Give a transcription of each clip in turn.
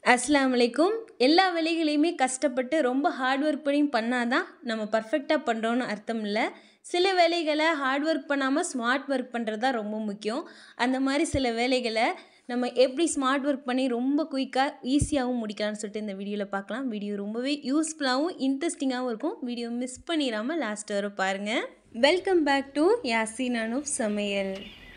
அஸ்ஸலாமு அலைக்கும். எல்லா வேலைகளையுமே கஷ்டப்பட்டு ரொம்ப ஹார்ட் ஒர்க் பண்ணி பண்ணாதான் நம்ம பர்ஃபெக்டாக பண்ணுறோன்னு அர்த்தம் இல்லை. சில வேலைகளை ஹார்ட் ஒர்க் பண்ணாமல் ஸ்மார்ட் ஒர்க் பண்ணுறது தான் ரொம்ப முக்கியம். அந்த மாதிரி சில வேலைகளை நம்ம எப்படி ஸ்மார்ட் ஒர்க் பண்ணி ரொம்ப குயிக்காக ஈஸியாகவும் முடிக்கலாம்னு சொல்லிட்டு இந்த வீடியோவில் பார்க்கலாம். வீடியோ ரொம்பவே யூஸ்ஃபுல்லாகவும் இன்ட்ரெஸ்டிங்காகவும் இருக்கும். வீடியோ மிஸ் பண்ணிடாமல் லாஸ்ட் வரை பாருங்கள். Welcome back to Yasin Anoop சமையல்.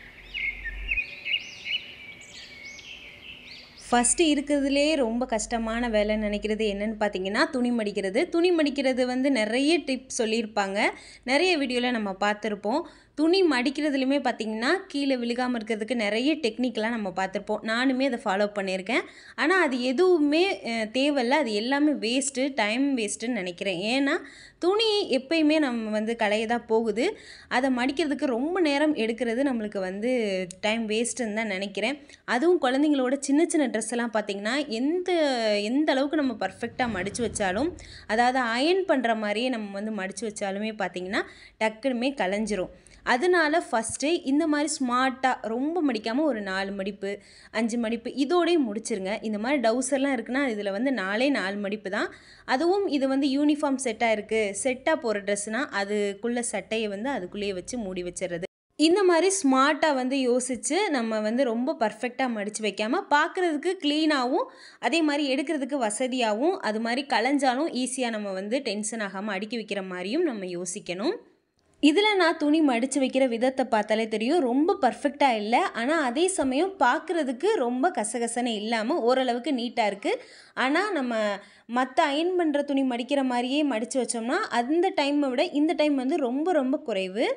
ஃபஸ்ட்டு இருக்கிறதுலே ரொம்ப கஷ்டமான வேலைன்னு நினைக்கிறது என்னென்னு பார்த்தீங்கன்னா துணி மடிக்கிறது. துணி மடிக்கிறது நிறைய டிப்ஸ் சொல்லியிருப்பாங்க, நிறைய வீடியோவில் நம்ம பார்த்துருப்போம். துணி மடிக்கிறதுலையுமே பார்த்திங்கன்னா கீழே விழுகாமல் இருக்கிறதுக்கு நிறைய டெக்னிக்கெலாம் நம்ம பார்த்துருப்போம். நானுமே அதை ஃபாலோ பண்ணியிருக்கேன். ஆனால் அது எதுவுமே தேவையில்லை, அது எல்லாமே வேஸ்ட்டு, டைம் வேஸ்ட்டுன்னு நினைக்கிறேன். ஏன்னா துணி எப்பயுமே நம்ம களைய தான் போகுது. அதை மடிக்கிறதுக்கு ரொம்ப நேரம் எடுக்கிறது நம்மளுக்கு டைம் வேஸ்ட்டுன்னு தான் நினைக்கிறேன். அதுவும் குழந்தைங்களோட சின்ன சின்ன ட்ரெஸ் எல்லாம் பார்த்திங்கன்னா எந்த அளவுக்கு நம்ம பர்ஃபெக்டாக மடித்து வச்சாலும், அதாவது அயர்ன் பண்ணுற மாதிரியே நம்ம மடித்து வச்சாலுமே பார்த்திங்கன்னா டக்குனுமே கலைஞ்சிரும். அதனால ஃபஸ்ட்டு இந்த மாதிரி ஸ்மார்ட்டாக ரொம்ப மடிக்காமல் ஒரு 4 மடிப்பு 5 மடிப்பு இதோடய முடிச்சிருங்க. இந்த மாதிரி டவுசர்லாம் இருக்குன்னா இதில் 4 மடிப்பு தான். அதுவும் இது யூனிஃபார்ம் செட்டாக இருக்குது, செட்டாக போகிற ட்ரெஸ்னால் அதுக்குள்ளே சட்டையை அதுக்குள்ளேயே வச்சு மூடி வச்சிடுறது. இந்த மாதிரி ஸ்மார்ட்டாக யோசித்து நம்ம ரொம்ப பர்ஃபெக்டாக மடித்து வைக்காமல் பார்க்குறதுக்கு க்ளீனாகவும் அதே மாதிரி எடுக்கிறதுக்கு வசதியாகவும், அது மாதிரி கலைஞ்சாலும் ஈஸியாக நம்ம டென்ஷன் ஆகாமல் அடுக்கி வைக்கிற மாதிரியும் நம்ம யோசிக்கணும். இதில் நான் துணி மடித்து வைக்கிற விதத்தை பார்த்தாலே தெரியும், ரொம்ப பர்ஃபெக்டாக இல்லை. ஆனால் அதே சமயம் பார்க்குறதுக்கு ரொம்ப கசகசன்னு இல்லாமல் ஓரளவுக்கு நீட்டாக இருக்குது. ஆனால் நம்ம மற்ற அயர்ன் பண்ணுற துணி மடிக்கிற மாதிரியே மடித்து வச்சோம்னா அந்த டைமை விட இந்த டைம் ரொம்ப ரொம்ப குறைவு.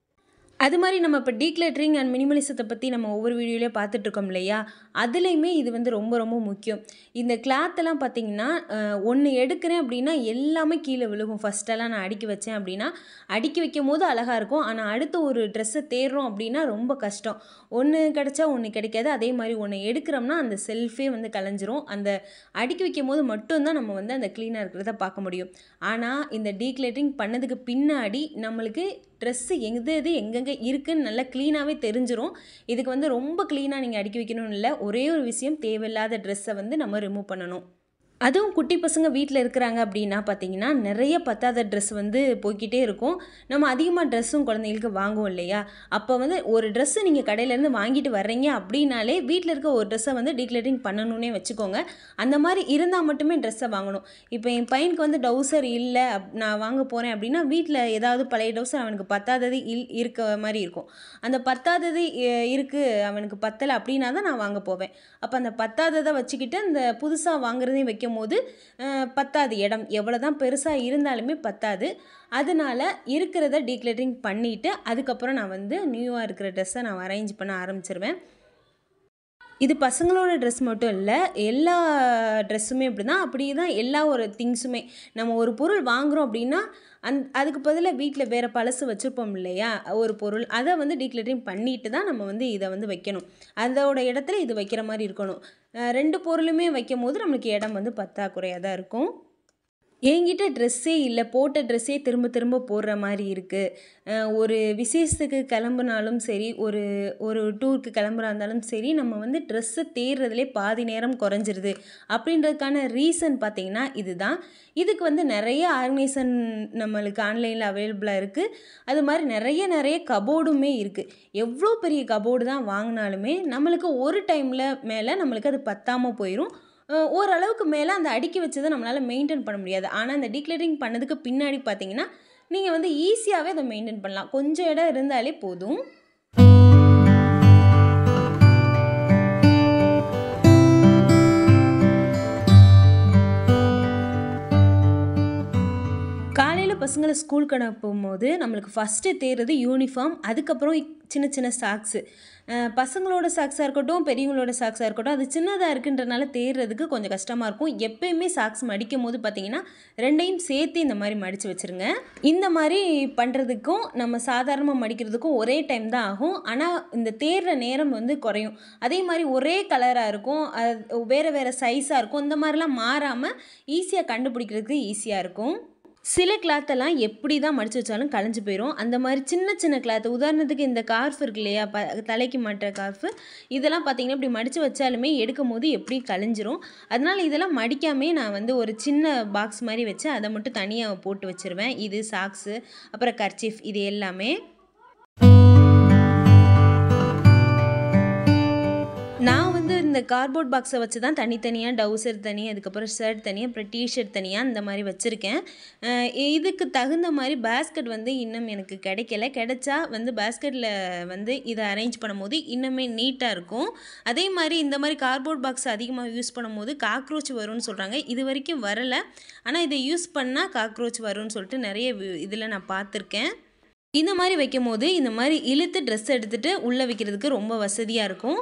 அது மாதிரி நம்ம இப்போ டீக்ளட்டரிங் அண்ட் மினிமலிசத்தை பற்றி நம்ம ஒவ்வொரு வீடியோலேயே பார்த்துட்ருக்கோம் இல்லையா, அதுலேயுமே இது ரொம்ப ரொம்ப முக்கியம். இந்த கிளாத்தெல்லாம் பார்த்திங்கன்னா ஒன்று எடுக்கிறேன் அப்படின்னா எல்லாமே கீழே விழுகும். ஃபஸ்ட்டெல்லாம் நான் அடுக்கி வச்சேன் அப்படின்னா அடுக்கி வைக்கும் போது அழகாக இருக்கும். ஆனால் அடுத்து ஒரு ட்ரெஸ்ஸை தேடுறோம் அப்படின்னா ரொம்ப கஷ்டம். ஒன்று கிடச்சா ஒன்று கிடைக்காது. அதே மாதிரி ஒன்று எடுக்கிறோம்னா அந்த செல்ஃபே கலைஞ்சிரும். அந்த அடுக்கி வைக்கும் போது மட்டும்தான் நம்ம அந்த க்ளீனாக இருக்கிறத பார்க்க முடியும். ஆனால் இந்த டீக்ளட்டரிங் பண்ணதுக்கு பின்னாடி நம்மளுக்கு ட்ரெஸ்ஸு எது எங்கெங்கே இருக்குதுன்னு நல்லா க்ளீனாகவே தெரிஞ்சிடும். இதுக்கு ரொம்ப க்ளீனாக நீங்கள் அடுக்கி வைக்கணும்னு இல்லை, ஒரே ஒரு விஷயம், தேவையில்லாத ட்ரெஸ்ஸை நம்ம ரிமூவ் பண்ணணும். அதுவும் குட்டி பசங்க வீட்டில் இருக்கிறாங்க அப்படின்னா பார்த்திங்கன்னா நிறைய பத்தாத ட்ரெஸ் போய்கிட்டே இருக்கும். நம்ம அதிகமாக ட்ரெஸ்ஸும் குழந்தைங்களுக்கு வாங்குவோம் இல்லையா, அப்போ ஒரு ட்ரெஸ்ஸு நீங்கள் கடையிலேருந்து வாங்கிட்டு வர்றீங்க அப்படின்னாலே வீட்டில் இருக்க ஒரு ட்ரெஸ்ஸை டீக்ளட்டரிங் பண்ணணுன்னே வச்சுக்கோங்க. அந்த மாதிரி இருந்தால் மட்டுமே ட்ரெஸ்ஸை வாங்கணும். இப்போ என் பையனுக்கு டவுசர் இல்லை, நான் வாங்க போகிறேன் அப்படின்னா வீட்டில் ஏதாவது பழைய டவுசர் அவனுக்கு பத்தாதது இருக்க மாதிரி இருக்கும். அந்த பத்தாதது இருக்குது, அவனுக்கு பத்தலை அப்படின்னா தான் நான் வாங்க போவேன். அப்போ அந்த பத்தாததை வச்சுக்கிட்டு அந்த புதுசாக வாங்குறதையும் வைக்க போது பத்தாது, இடம் எவ்வளோ தான் பெருசாக இருந்தாலுமே பத்தாது. அதனால் இருக்கிறத டீக்ளட்டரிங் பண்ணிவிட்டு அதுக்கப்புறம் நான் நியூவாக இருக்கிற ட்ரெஸ்ஸை நான் அரேஞ்ச் பண்ண ஆரம்பிச்சிருவேன். இது பசங்களோட ட்ரெஸ் மட்டும் இல்லை, எல்லா ட்ரெஸ்ஸுமே இப்படி தான். அப்படி தான் எல்லா ஒரு திங்ஸுமே. நம்ம ஒரு பொருள் வாங்குகிறோம் அப்படின்னா அதுக்கு பதிலாக வீட்டில் வேறு பழசு வச்சுருப்போம் இல்லையா ஒரு பொருள், அதை டீக்ளட்டரிங் பண்ணிட்டு தான் நம்ம இதை வைக்கணும். அதோட இடத்துல இது வைக்கிற மாதிரி இருக்கணும். 2 பொருளுமே வைக்கும் போது நம்மளுக்கு இடம் பற்றாக்குறையாக தான் இருக்கும். என்கிட்ட ட்ரெஸ்ஸே இல்லை, போட்ட ட்ரெஸ்ஸே திரும்ப திரும்ப போடுற மாதிரி இருக்குது. ஒரு விசேஷத்துக்கு கிளம்புனாலும் சரி, ஒரு டூருக்கு கிளம்புறா இருந்தாலும் சரி, நம்ம ட்ரெஸ்ஸை தேடுறதுலே பாதி நேரம் குறைஞ்சிருது. அப்படின்றதுக்கான ரீசன் பார்த்திங்கன்னா இதுதான். இதுக்கு நிறைய ஆர்கனைசேஷன் நம்மளுக்கு ஆன்லைனில் அவைலபிளாக இருக்குது. அது மாதிரி நிறைய கபோர்டுமே இருக்குது. எவ்வளோ பெரிய கபோர்டு தான் வாங்கினாலுமே நம்மளுக்கு ஒரு டைமில் மேலே நம்மளுக்கு அது பத்தாமல் போயிடும். ஓரளவுக்கு மேலே அந்த அடுக்கி வச்சதை நம்மளால் மெயின்டைன் பண்ண முடியாது. ஆனால் அந்த டீக்ளட்டரிங் பண்ணதுக்கு பின்னாடி பார்த்தீங்கன்னா நீங்கள் ஈஸியாகவே அதை மெயின்டைன் பண்ணலாம். கொஞ்சம் இடம் இருந்தாலே போதும். காலையில் பசங்களை ஸ்கூலுக்கு அனுப்பும்போது நம்மளுக்கு ஃபஸ்ட்டு தேடுறது யூனிஃபார்ம், அதுக்கப்புறம் சின்ன சின்ன சாக்ஸு. பசங்களோட சாக்ஸாக இருக்கட்டும், பெரியவங்களோட சாக்ஸாக இருக்கட்டும், அது சின்னதாக இருக்குன்றனால தேடுறதுக்கு கொஞ்சம் கஷ்டமாக இருக்கும். எப்பயுமே சாக்ஸ் மடிக்கும் போது பார்த்திங்கன்னா 2யும் சேர்த்து இந்த மாதிரி மடித்து வச்சுருங்க. இந்த மாதிரி பண்ணுறதுக்கும் நம்ம சாதாரணமாக மடிக்கிறதுக்கும் ஒரே டைம் தான் ஆகும். ஆனால் இந்த தேடுற நேரம் குறையும். அதே மாதிரி ஒரே கலராக இருக்கும், வேறு வேறு சைஸாக இருக்கும். இந்த மாதிரிலாம் மாறாமல் ஈஸியாக கண்டுபிடிக்கிறதுக்கு ஈஸியாக இருக்கும். சில கிளாத்தெல்லாம் எப்படி தான் மடிச்சு வச்சாலும் கலைஞ்சு போயிடும். அந்த மாதிரி சின்ன சின்ன கிளாத் உதாரணத்துக்கு இந்த ஸ்கார்ஃப் இருக்கு இல்லையா? தலைக்கு மாட்டுற ஸ்கார்ஃப் இதெல்லாம் பார்த்தீங்கன்னா, இப்படி மடிச்சு வச்சாலுமே எடுக்கும்போது எப்படியும் கலைஞ்சிரும். அதனால இதெல்லாம் மடிக்காமயே நான் வந்து ஒரு சின்ன பாக்ஸ் மாரி வச்சு அதை மட்டும் தனியா போட்டு வச்சுருவேன். இது சாக்ஸு, அப்புறம் கர்ச்சீஃப் இது எல்லாமே. நான் வந்து இந்த கார்ட்போர்ட் பாக்ஸை வச்சு தான் தனித்தனியாக டவுசர் தனி, அதுக்கப்புறம் ஷர்ட் தனி, அப்புறம் டிஷர்ட் தனியாக இந்த மாதிரி வச்சுருக்கேன். இதுக்கு தகுந்த மாதிரி பேஸ்கெட் வந்து இன்னும் எனக்கு கிடைக்கல. கிடைச்சா வந்து பேஸ்கெட்டில் வந்து இதை அரேஞ்ச் பண்ணும்போது இன்னுமே நீட்டாக இருக்கும். அதே மாதிரி இந்த மாதிரி கார்ட்போர்ட் பாக்ஸ் அதிகமாக யூஸ் பண்ணும்போது காக்ரோச் வரும்னு சொல்கிறாங்க. இது வரைக்கும் வரலை, ஆனால் இதை யூஸ் பண்ணால் காக்ரோச் வரும்னு சொல்லிட்டு நிறைய இதில் நான் பார்த்துருக்கேன். இந்த மாதிரி வைக்கும் போது இந்த மாதிரி இழுத்து ட்ரெஸ் எடுத்துகிட்டு உள்ளே வைக்கிறதுக்கு ரொம்ப வசதியாக இருக்கும்.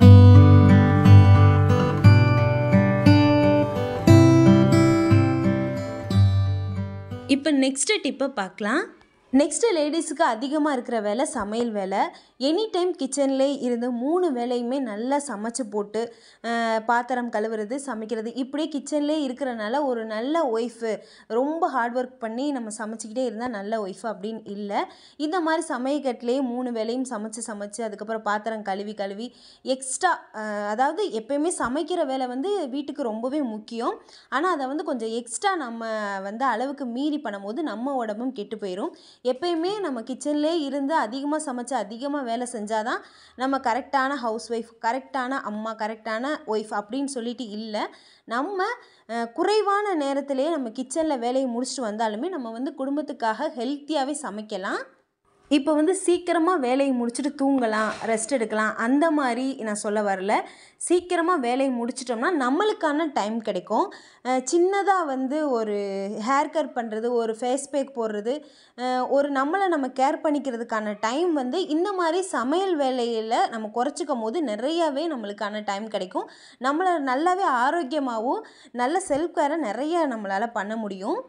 இப்போ நெக்ஸ்ட் டிப்பை பார்க்கலாம். நெக்ஸ்ட்டு லேடிஸுக்கு அதிகமாக இருக்கிற வேலை சமையல் வேலை. எனி டைம் கிச்சன்லேயே இருந்து 3 வேலையுமே நல்லா சமைச்சு போட்டு பாத்திரம் கழுவுறது, சமைக்கிறது இப்படியே கிச்சன்லேயே இருக்கிறனால ஒரு நல்ல ஒய்ஃபு ரொம்ப ஹார்ட் ஒர்க் பண்ணி நம்ம சமைச்சிக்கிட்டே இருந்தால் நல்ல ஒய்ஃபு அப்படின்னு இல்லை. இந்த மாதிரி சமையக்கட்டிலேயே 3 வேலையும் சமைச்சு அதுக்கப்புறம் பாத்திரம் கழுவி எக்ஸ்ட்ரா அதாவது எப்பயுமே சமைக்கிற வேலை வந்து வீட்டுக்கு ரொம்பவே முக்கியம். ஆனால் அதை வந்து கொஞ்சம் எக்ஸ்ட்ரா நம்ம வந்து அளவுக்கு மீறி பண்ணும்போது நம்ம உடம்பும் கெட்டு போயிடும். எப்பயுமே நம்ம கிச்சன்லேயே இருந்து அதிகமாக சமைச்சு அதிகமாக வேலை செஞ்சால் தான் நம்ம கரெக்டான ஹவுஸ் ஒய்ஃப், கரெக்டான அம்மா, கரெக்டான ஒய்ஃப் அப்படின்னு சொல்லிட்டு இல்லை. நம்ம குறைவான நேரத்திலேயே நம்ம கிச்சனில் வேலையை முடிச்சுட்டு வந்தாலுமே நம்ம வந்து குடும்பத்துக்காக ஹெல்த்தியாகவே சமைக்கலாம். இப்போ வந்து சீக்கிரமாக வேலையை முடிச்சுட்டு தூங்கலாம், ரெஸ்ட் எடுக்கலாம் அந்த மாதிரி நான் சொல்ல வரல. சீக்கிரமாக வேலையை முடிச்சிட்டோம்னா நம்மளுக்கான டைம் கிடைக்கும். சின்னதாக வந்து ஒரு ஹேர் கட் பண்ணுறது, ஒரு ஃபேஸ் பேக் போடுறது, ஒரு நம்மளை நம்ம கேர் பண்ணிக்கிறதுக்கான டைம் வந்து இந்த மாதிரி சமையல் வேலையில் நம்ம குறைச்சிக்கும் போது நிறையாவே நம்மளுக்கான டைம் கிடைக்கும். நம்மளை நல்லாவே ஆரோக்கியமாகவும் நல்ல செல்ஃப் கேரை நிறைய நம்மளால் பண்ண முடியும்.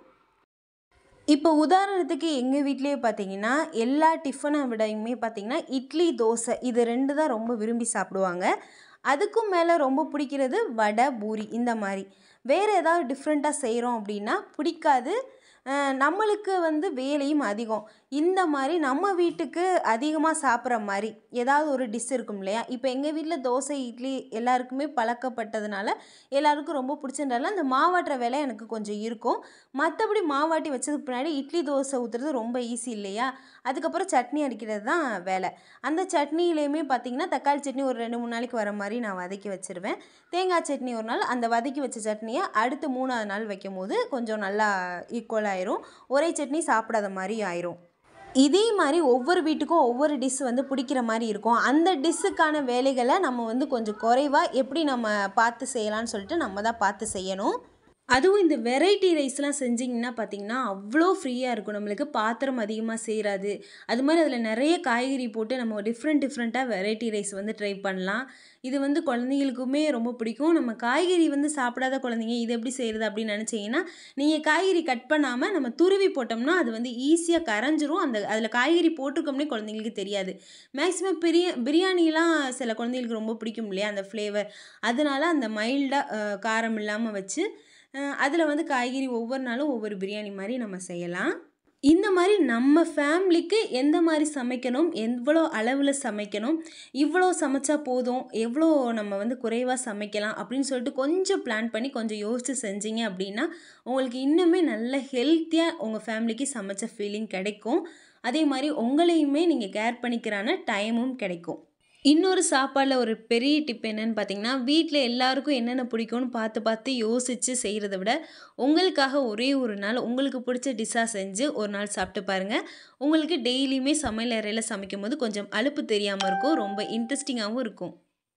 இப்போ உதாரணத்துக்கு எங்கள் வீட்டிலேயே பார்த்தீங்கன்னா எல்லா டிஃபனை விடையுமே பார்த்தீங்கன்னா இட்லி, தோசை இது 2 தான் ரொம்ப விரும்பி சாப்பிடுவாங்க. அதுக்கும் மேலே ரொம்ப பிடிக்கிறது வடை, பூரி இந்த மாதிரி. வேறு ஏதாவது டிஃப்ரெண்ட்டாக செய்கிறோம் அப்படின்னா பிடிக்காது. நம்மளுக்கு வந்து வேலையும் அதிகம். இந்த மாதிரி நம்ம வீட்டுக்கு அதிகமாக சாப்பிட்ற மாதிரி ஏதாவது ஒரு டிஷ் இருக்கும் இல்லையா? இப்போ எங்கள் வீட்டில் தோசை, இட்லி எல்லாருக்குமே பழக்கப்பட்டதுனால எல்லாருக்கும் ரொம்ப பிடிச்சதுனால அந்த மாவாட்டுற வேலை எனக்கு கொஞ்சம் இருக்கும். மற்றபடி மாவாட்டி வச்சதுக்கு பின்னாடி இட்லி, தோசை ஊற்றுறது ரொம்ப ஈஸி இல்லையா? அதுக்கப்புறம் சட்னி அடிக்கிறது தான் வேலை. அந்த சட்னியிலையுமே பார்த்திங்கன்னா தக்காளி சட்னி ஒரு 2-3 நாளைக்கு வர மாதிரி நான் வதக்கி வச்சுருவேன். தேங்காய் சட்னி ஒரு நாள், அந்த வதக்கி வச்ச சட்னியை அடுத்து 3ஆவது நாள் வைக்கும் போது கொஞ்சம் நல்லா ஈக்குவலாக ஆயிரும். ஒரே சட்னி சாப்பிடாத மாதிரி ஆயிரும். இதே மாதிரி ஒவ்வொரு வீட்டுக்கும் ஒவ்வொரு டிஷ் வந்து பிடிக்கிற மாதிரி இருக்கும். அந்த டிஷ்ஷுக்கான வேலைகளை நம்ம வந்து கொஞ்சம் குறைவாக எப்படி நம்ம பார்த்து செய்யலாம்னு சொல்லிட்டு நம்ம தான் பார்த்து செய்யணும். அதுவும் இந்த வெரைட்டி ரைஸ்லாம் செஞ்சிங்கன்னா பார்த்திங்கன்னா அவ்வளோ ஃப்ரீயாக இருக்கும். நம்மளுக்கு பாத்திரம் அதிகமாக சேராது. அது மாதிரி அதில் நிறைய காய்கறி போட்டு நம்ம டிஃப்ரெண்ட்டாக வெரைட்டி ரைஸ் வந்து ட்ரை பண்ணலாம். இது வந்து குழந்தைங்களுக்குமே ரொம்ப பிடிக்கும். நம்ம காய்கறி வந்து சாப்பிடாத குழந்தைங்க இது எப்படி செய்கிறது அப்படின்னு நினச்சிங்கன்னா, நீங்கள் காய்கறி கட் பண்ணாமல் நம்ம துருவி போட்டோம்னா அது வந்து ஈஸியாக கரைஞ்சிரும். அதில் காய்கறி போட்டிருக்கோம்னே குழந்தைங்களுக்கு தெரியாது. மேக்ஸிமம் பிரியாணிலாம் சில குழந்தைங்களுக்கு ரொம்ப பிடிக்கும் இல்லையா அந்த ஃப்ளேவர். அதனால அந்த மைல்டாக காரம் இல்லாமல் வச்சு அதில் வந்து காய்கறி ஒவ்வொரு நாளும் ஒவ்வொரு பிரியாணி மாதிரி நம்ம செய்யலாம். இந்த மாதிரி நம்ம ஃபேமிலிக்கு எந்த மாதிரி சமைக்கணும், எவ்வளோ அளவில் சமைக்கணும், இவ்வளோ சமைச்சா போதும், எவ்வளோ நம்ம வந்து குறைவாக சமைக்கலாம் அப்படின்னு சொல்லிட்டு கொஞ்சம் பிளான் பண்ணி கொஞ்சம் யோசித்து செஞ்சீங்க அப்படின்னா உங்களுக்கு இன்னுமே நல்ல ஹெல்த்தியாக உங்கள் ஃபேமிலிக்கு சமைச்ச ஃபீலிங் கிடைக்கும். அதே மாதிரி உங்களையுமே நீங்கள் கேர் பண்ணிக்கிறான டைமும் கிடைக்கும். இன்னொரு சாப்பாடில் ஒரு பெரிய டிப் என்னன்னு பார்த்தீங்கன்னா, வீட்டில் எல்லாருக்கும் என்னென்ன பிடிக்கும்னு பார்த்து யோசித்து செய்கிறத விட உங்களுக்காக ஒரே ஒரு நாள் உங்களுக்கு பிடிச்ச டிஷ்ஷாக செஞ்சு ஒரு நாள் சாப்பிட்டு பாருங்கள். உங்களுக்கு டெய்லியுமே சமையல் அறையில் சமைக்கும் போது கொஞ்சம் அலுப்பு தெரியாமல் இருக்கும், ரொம்ப இன்ட்ரெஸ்டிங்காகவும் இருக்கும்.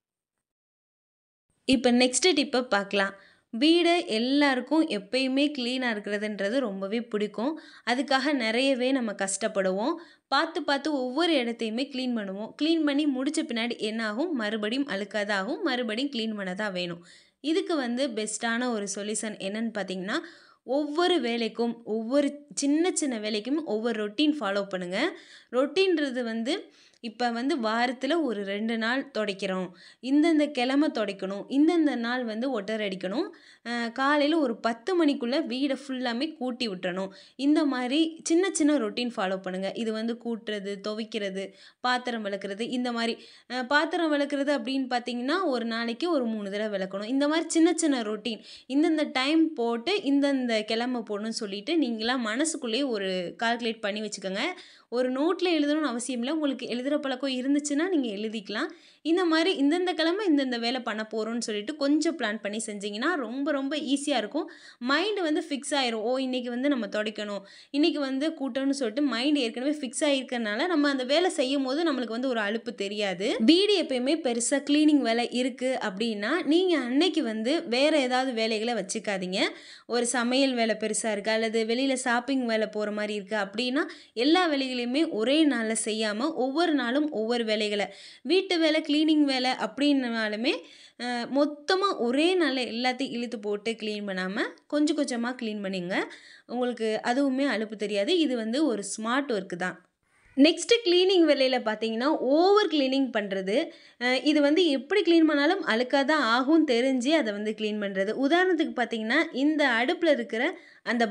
இப்போ நெக்ஸ்ட்டு டிப்பை பார்க்கலாம். வீடு எல்லாருக்கும் எப்பயுமே க்ளீனாக இருக்கிறதுன்றது ரொம்பவே பிடிக்கும். அதுக்காக நிறையவே நம்ம கஷ்டப்படுவோம். பார்த்து ஒவ்வொரு இடத்தையுமே க்ளீன் பண்ணுவோம். க்ளீன் பண்ணி முடித்த பின்னாடி என்ன ஆகும், மறுபடியும் அழுக்காதாகும், மறுபடியும் க்ளீன் பண்ண தான் வேணும். இதுக்கு வந்து பெஸ்ட்டான ஒரு சொல்யூஷன் என்னன்னு பார்த்தீங்கன்னா, ஒவ்வொரு வேலைக்கும் ஒவ்வொரு சின்ன சின்ன வேலைக்கும் ஒவ்வொரு ரொட்டீன் ஃபாலோ பண்ணுங்கள். ரொட்டீன்றது வந்து இப்போ வந்து வாரத்தில் ஒரு 2 நாள் துடைக்கிறோம், இந்தந்த கிழமை துடைக்கணும், இந்தந்த நாள் வந்து ஒட்டர் அடிக்கணும், காலையில் ஒரு 10 மணிக்குள்ளே வீடை ஃபுல்லாமே கூட்டி விட்டுறணும். இந்த மாதிரி சின்ன சின்ன ரொட்டீன் ஃபாலோ பண்ணுங்கள். இது வந்து கூட்டுறது, துவைக்கிறது, பாத்திரம் விளக்குறது, இந்த மாதிரி பாத்திரம் விளக்குறது அப்படின்னு பார்த்தீங்கன்னா ஒரு நாளைக்கு ஒரு 3 தடவை விளக்கணும். இந்த மாதிரி சின்ன சின்ன ரொட்டீன் இந்தந்த டைம் போட்டு இந்தந்த கிழமை போடணும்னு சொல்லிட்டு நீங்களாம் மனசுக்குள்ளேயே ஒரு கால்குலேட் பண்ணி வச்சுக்கோங்க. ஒரு நோட்டில் எழுதணும்னு அவசியம் இல்லை. உங்களுக்கு எழுதுகிற பழக்கம் இருந்துச்சுன்னா நீங்கள் எழுதிக்கலாம். இந்த மாதிரி இந்தந்த கிழமை இந்தந்த வேலை பண்ண போகிறோன்னு சொல்லிட்டு கொஞ்சம் பிளான் பண்ணி செஞ்சிங்கன்னா ரொம்ப ரொம்ப ஈஸியாக இருக்கும். மைண்டு வந்து ஃபிக்ஸ் ஆயிரும். இன்றைக்கி வந்து நம்ம துடைக்கணும், இன்றைக்கி வந்து கூட்டணும்னு சொல்லிட்டு மைண்டு ஏற்கனவே ஃபிக்ஸ் ஆகிருக்கனால நம்ம அந்த வேலை செய்யும் போது நம்மளுக்கு வந்து ஒரு அலுப்பு தெரியாது. வீடு எப்பயுமே பெருசாக க்ளீனிங் வேலை இருக்குது அப்படின்னா நீங்கள் அன்னைக்கு வந்து வேறு ஏதாவது வேலைகளை வச்சுக்காதீங்க. ஒரு சமையல் வேலை பெருசாக இருக்குது அல்லது வெளியில் ஷாப்பிங் வேலை போகிற மாதிரி இருக்குது அப்படின்னா எல்லா வேலைகளையுமே ஒரே நாளில் செய்யாமல் ஒவ்வொரு நாளும் ஒவ்வொரு வேலைகளை, வீட்டு வேலை க்ளீனிங் வேலை அப்படின்னாலுமே மொத்தமாக ஒரே நாளில் எல்லாத்தையும் இழுத்து போட்டு க்ளீன் பண்ணாமல் கொஞ்சம் கொஞ்சமாக க்ளீன் பண்ணிங்க. உங்களுக்கு அதுவுமே அலுப்பு தெரியாது. இது வந்து ஒரு ஸ்மார்ட் ஒர்க்கு தான். நெக்ஸ்ட்டு க்ளீனிங் வேலையில் பார்த்தீங்கன்னா ஓவர் க்ளீனிங் பண்ணுறது. இது வந்து எப்படி க்ளீன் பண்ணாலும் அழுக்காக தான் ஆகும் தெரிஞ்சு அதை வந்து க்ளீன் பண்ணுறது. உதாரணத்துக்கு பார்த்தீங்கன்னா இந்த அடுப்பில் இருக்கிற அந்த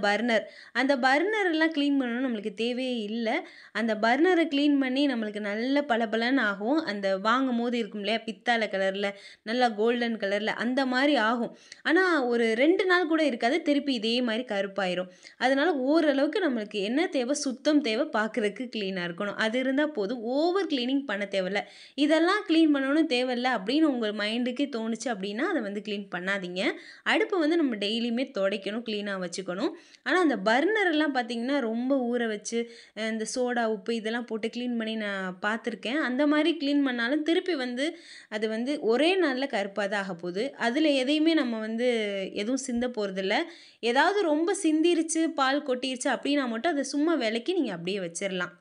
பர்னர் எல்லாம் க்ளீன் பண்ணணும் நம்மளுக்கு தேவையே இல்லை. அந்த பர்னரை க்ளீன் பண்ணி நம்மளுக்கு நல்ல பளபளன்னு ஆகும். அந்த வாங்கும் போது இருக்கும் இல்லையா, பித்தாளை கலரில் நல்லா கோல்டன் கலரில் அந்த மாதிரி ஆகும். ஆனால் ஒரு 2 நாள் கூட இருக்காது, திருப்பி இதே மாதிரி கருப்பாயிரும். அதனால் ஓரளவுக்கு நம்மளுக்கு என்ன தேவை, சுத்தம் தேவை, பார்க்குறதுக்கு க்ளீனாக இருக்கணும். அது இருந்தால் போதும். ஓவர் க்ளீனிங் பண்ண தேவையில்ல. இதெல்லாம் க்ளீன் பண்ணணும் தேவையில்ல அப்படின்னு உங்கள் மைண்டுக்கே தோணுச்சு அப்படின்னா அதை வந்து க்ளீன் பண்ணாதீங்க. அடுப்பை வந்து நம்ம டெய்லியுமே துடைக்கணும், க்ளீனாக வச்சுக்கணும். ஆனால் அந்த பர்னரெல்லாம் பார்த்தீங்கன்னா ரொம்ப ஊற வச்சு இந்த சோடா உப்பு இதெல்லாம் போட்டு க்ளீன் பண்ணி நான் பார்த்துருக்கேன். அந்த மாதிரி க்ளீன் பண்ணாலும் திருப்பி வந்து அது வந்து ஒரே நாளில் கருப்பாக தான் ஆக போகுது. அதில் எதையுமே நம்ம வந்து எதுவும் சிந்த போகிறதில்ல. ஏதாவது ரொம்ப சிந்திருச்சு பால் கொட்டிருச்சு அப்படின்னா மட்டும் அதை சும்மா விலக்கி நீங்கள் அப்படியே வச்சிடலாம்.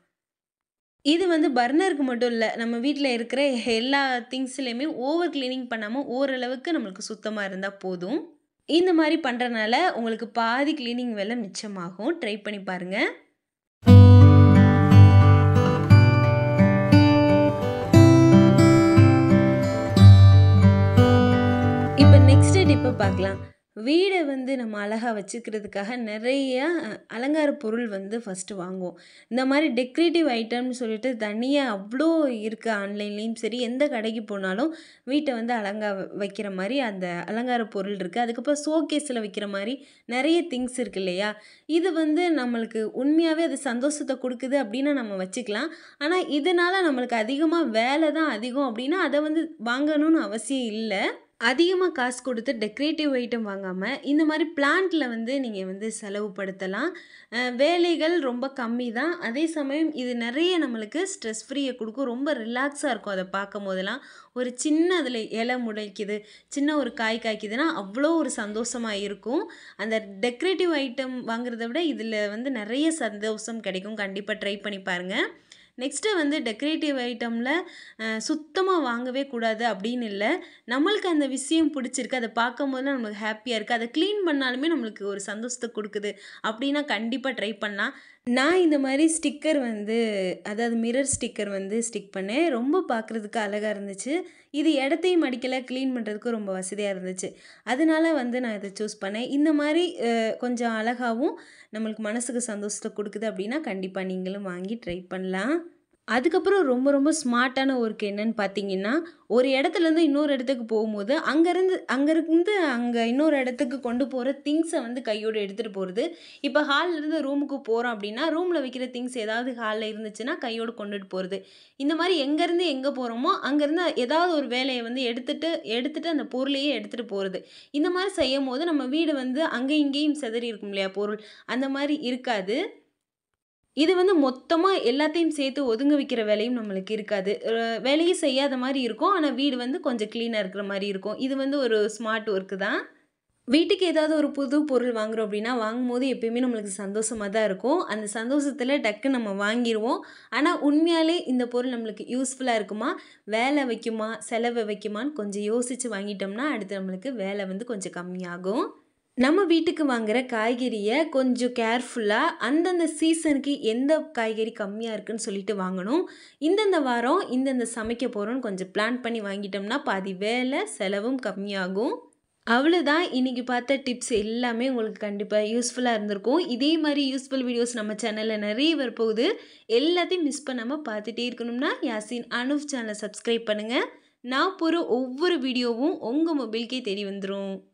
இது வந்து பர்னருக்கு மட்டும் இல்லை, நம்ம வீட்டில் இருக்கிற எல்லா திங்ஸ்லையுமே ஓவர் க்ளீனிங் பண்ணாமல் ஓரளவுக்கு நம்மளுக்கு சுத்தமாக இருந்தால் போதும். இந்த மாதிரி பண்ணுறனால உங்களுக்கு பாதி க்ளீனிங் வேலை மிச்சமாகும். ட்ரை பண்ணி பாருங்கள். இப்போ நெக்ஸ்ட் டிப்பை பார்க்கலாம். வீடை வந்து நம்ம அழகாக வச்சுக்கிறதுக்காக நிறைய அலங்கார பொருள் வந்து ஃபஸ்ட்டு வாங்குவோம். இந்த மாதிரி டெக்கரேட்டிவ் ஐட்டம்னு சொல்லிட்டு தனியாக அவ்வளோ இருக்குது. ஆன்லைன்லேயும் சரி எந்த கடைக்கு போனாலும் வீட்டை வந்து வைக்கிற மாதிரி அந்த அலங்கார பொருள் இருக்குது. அதுக்கப்புறம் ஷோகேஸில் வைக்கிற மாதிரி நிறைய திங்ஸ் இருக்குது இல்லையா. இது வந்து நம்மளுக்கு உண்மையாகவே அது சந்தோஷத்தை கொடுக்குது அப்படின்னா நம்ம வச்சுக்கலாம். ஆனால் இதனால் நம்மளுக்கு அதிகமாக வேலை தான் அதிகம் அப்படின்னா அதை வந்து வாங்கணும்னு அவசியம் இல்லை. அதிகமாக காசு கொடுத்து டெக்கரேட்டிவ் ஐட்டம் வாங்காமல் இந்த மாதிரி பிளான்ட்டில் வந்து நீங்கள் வந்து செலவுப்படுத்தலாம். வேலைகள் ரொம்ப கம்மி தான். அதே சமயம் இது நிறைய நம்மளுக்கு ஸ்ட்ரெஸ் ஃப்ரீயை கொடுக்கும். ரொம்ப ரிலாக்ஸாக இருக்கும் அதை பார்க்கும் போதெல்லாம். ஒரு சின்ன அதில் இலை முளைக்குது, சின்ன ஒரு காய் காய்க்குதுன்னா அவ்வளோ ஒரு சந்தோஷமாக இருக்கும். அந்த டெக்கரேட்டிவ் ஐட்டம் வாங்குறத விட இதில் வந்து நிறைய சந்தோஷம் கிடைக்கும். கண்டிப்பாக ட்ரை பண்ணி பாருங்கள். நெக்ஸ்ட்டு வந்து டெக்கரேட்டிவ் ஐட்டமில் சுத்தமாக வாங்கவே கூடாது அப்படின்னு இல்லை. நம்மளுக்கு அந்த விஷயம் பிடிச்சிருக்கு, அதை பார்க்கும் போதெல்லாம் நம்மளுக்கு ஹாப்பியாக இருக்குது, அதை க்ளீன் பண்ணாலுமே நம்மளுக்கு ஒரு சந்தோஷத்தை கொடுக்குது அப்படின்னா கண்டிப்பாக ட்ரை பண்ணலாம். நான் இந்த மாதிரி ஸ்டிக்கர் வந்து அதாவது மிரர் ஸ்டிக்கர் வந்து ஸ்டிக் பண்ணேன். ரொம்ப பார்க்குறதுக்கு அழகாக இருந்துச்சு. இது இடத்தையும் அடிக்கலை, க்ளீன் பண்ணுறதுக்கும் ரொம்ப வசதியாக இருந்துச்சு. அதனால வந்து நான் இதை சூஸ் பண்ணேன். இந்த மாதிரி கொஞ்சம் அழகாகவும் நம்மளுக்கு மனசுக்கு சந்தோஷத்தை கொடுக்குது அப்படின்னா கண்டிப்பாக நீங்களும் வாங்கி ட்ரை பண்ணலாம். அதுக்கப்புறம் ரொம்ப ரொம்ப ஸ்மார்ட்டான ஒர்க் என்னன்னு பார்த்தீங்கன்னா, ஒரு இடத்துலேருந்து இன்னொரு இடத்துக்கு போகும்போது அங்கேருந்து அங்கே இன்னொரு இடத்துக்கு கொண்டு போகிற திங்ஸை வந்து கையோடு எடுத்துகிட்டு போகிறது. இப்போ ஹால்லேருந்து ரூமுக்கு போகிறோம் அப்படின்னா ரூமில் வைக்கிற திங்ஸ் ஏதாவது ஹாலில் இருந்துச்சுன்னா கையோடு கொண்டுட்டு போகிறது. இந்த மாதிரி எங்கேருந்து எங்கே போகிறோமோ அங்கேருந்து ஏதாவது ஒரு வேலையை வந்து எடுத்துகிட்டு அந்த பொருளையே எடுத்துகிட்டு போகிறது. இந்த மாதிரி செய்யும் போது நம்ம வீடு வந்து அங்கேயும் இங்கேயும் சிதறி இருக்கும் இல்லையா பொருள், அந்த மாதிரி இருக்காது. இது வந்து மொத்தமாக எல்லாத்தையும் சேர்த்து ஒதுங்க வைக்கிற வேலையும் நம்மளுக்கு இருக்காது. வேலையும் செய்யாத மாதிரி இருக்கும். ஆனால் வீடு வந்து கொஞ்சம் க்ளீனாக இருக்கிற மாதிரி இருக்கும். இது வந்து ஒரு ஸ்மார்ட் ஒர்க்கு தான். வீட்டுக்கு ஏதாவது ஒரு புது பொருள் வாங்குகிறோம் அப்படின்னா வாங்கும்போது எப்பயுமே நம்மளுக்கு சந்தோஷமாக தான் இருக்கும். அந்த சந்தோஷத்தில் டக்குன்னு நம்ம வாங்கிடுவோம். ஆனால் உண்மையாலே இந்த பொருள் நம்மளுக்கு யூஸ்ஃபுல்லாக இருக்குமா, வேலை வைக்குமா, செலவை வைக்குமான்னு கொஞ்சம் யோசித்து வாங்கிட்டோம்னா அடுத்து நம்மளுக்கு வேலை வந்து கொஞ்சம் கம்மியாகும். நம்ம வீட்டுக்கு வாங்குற காய்கறிய கொஞ்சம் கேர்ஃபுல்லா அந்தந்த சீசனுக்கு எந்த காய்கறி கம்மியா இருக்குன்னு சொல்லிட்டு வாங்கணும். இந்தந்த வாரம் இந்தந்த சமைக்க போறோம்னு கொஞ்சம் பிளான் பண்ணி வாங்கிட்டோம்னா பாதி வேலை, செலவும் கம்மியாகும். அவ்வளோதான் இன்னைக்கு பார்த்த டிப்ஸ் எல்லாமே உங்களுக்கு கண்டிப்பா யூஸ்ஃபுல்லா இருந்திருக்கும். இதே மாரி யூஸ்ஃபுல் வீடியோஸ் நம்ம சேனல்ல நெறைய வரப்போகுது. எல்லாத்தையும் மிஸ் பண்ணாம பார்த்துட்டே இருக்கணும்னா, யாசின் அனூப் சேனல சப்ஸ்கிரைப் பண்ணுங்க. நான் போடுற ஒவ்வொரு வீடியோவும் உங்க மொபைலுக்கே தேடி வந்துரும்.